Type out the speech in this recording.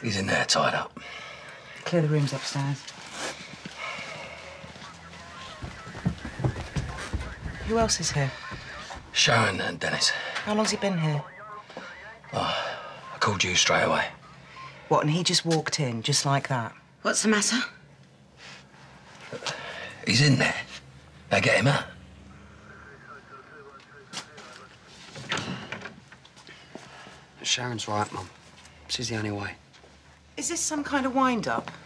He's in there, tied up. Clear the rooms upstairs. Who else is here? Sharon and Dennis. How long's he been here? Oh, I called you straight away. What, and he just walked in, just like that? What's the matter? He's in there. Now get him out. Sharon's right, Mum. This is the only way. Is this some kind of wind-up?